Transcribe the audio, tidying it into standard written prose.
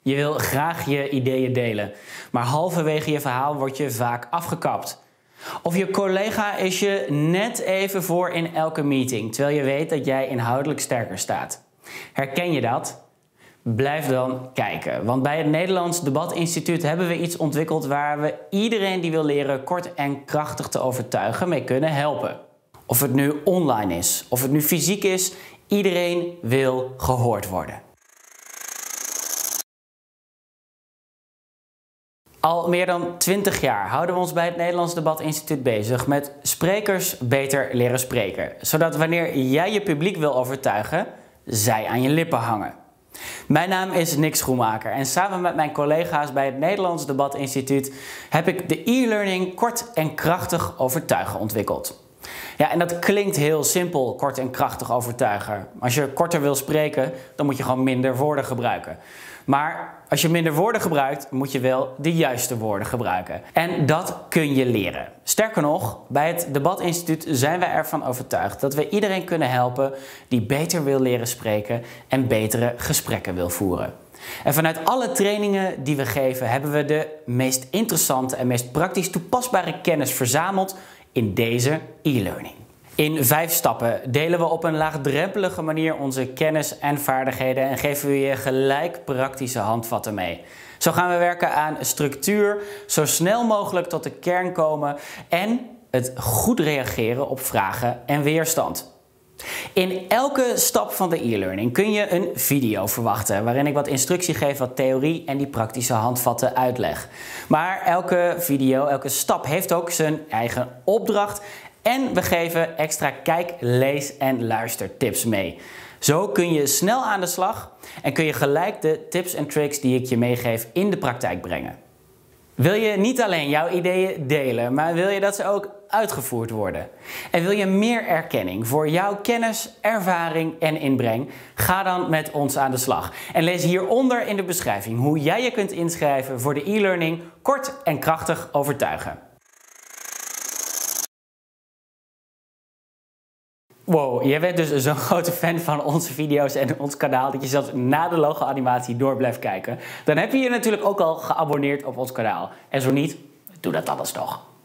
Je wil graag je ideeën delen, maar halverwege je verhaal word je vaak afgekapt. Of je collega is je net even voor in elke meeting, terwijl je weet dat jij inhoudelijk sterker staat. Herken je dat? Blijf dan kijken, want bij het Nederlands Debatinstituut hebben we iets ontwikkeld waar we iedereen die wil leren kort en krachtig te overtuigen mee kunnen helpen. Of het nu online is, of het nu fysiek is, iedereen wil gehoord worden. Al meer dan 20 jaar houden we ons bij het Nederlands Debatinstituut bezig met sprekers beter leren spreken. Zodat wanneer jij je publiek wil overtuigen, zij aan je lippen hangen. Mijn naam is Nick Schoenmaker en samen met mijn collega's bij het Nederlands Debatinstituut heb ik de e-learning kort en krachtig overtuigen ontwikkeld. Ja, en dat klinkt heel simpel, kort en krachtig overtuigen. Als je korter wil spreken, dan moet je gewoon minder woorden gebruiken. Maar als je minder woorden gebruikt, moet je wel de juiste woorden gebruiken. En dat kun je leren. Sterker nog, bij het Debatinstituut zijn wij ervan overtuigd dat we iedereen kunnen helpen die beter wil leren spreken en betere gesprekken wil voeren. En vanuit alle trainingen die we geven, hebben we de meest interessante en meest praktisch toepasbare kennis verzameld in deze e-learning. In 5 stappen delen we op een laagdrempelige manier onze kennis en vaardigheden en geven we je gelijk praktische handvatten mee. Zo gaan we werken aan structuur, zo snel mogelijk tot de kern komen en het goed reageren op vragen en weerstand. In elke stap van de e-learning kun je een video verwachten waarin ik wat instructie geef, wat theorie en die praktische handvatten uitleg. Maar elke video, elke stap heeft ook zijn eigen opdracht en we geven extra kijk-, lees- en luistertips mee. Zo kun je snel aan de slag en kun je gelijk de tips en tricks die ik je meegeef in de praktijk brengen. Wil je niet alleen jouw ideeën delen, maar wil je dat ze ook uitgevoerd worden? En wil je meer erkenning voor jouw kennis, ervaring en inbreng? Ga dan met ons aan de slag. En lees hieronder in de beschrijving hoe jij je kunt inschrijven voor de e-learning kort en krachtig overtuigen. Wow, jij bent dus zo'n grote fan van onze video's en ons kanaal dat je zelfs na de logo-animatie door blijft kijken. Dan heb je je natuurlijk ook al geabonneerd op ons kanaal. En zo niet, doe dat alles toch.